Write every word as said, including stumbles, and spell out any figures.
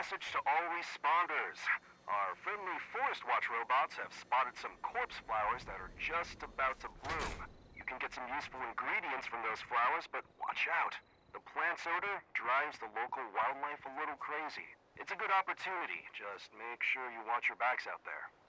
message to all responders. Our friendly Forest Watch robots have spotted some corpse flowers that are just about to bloom. You can get some useful ingredients from those flowers, but watch out. The plant's odor drives the local wildlife a little crazy. It's a good opportunity, just make sure you watch your backs out there.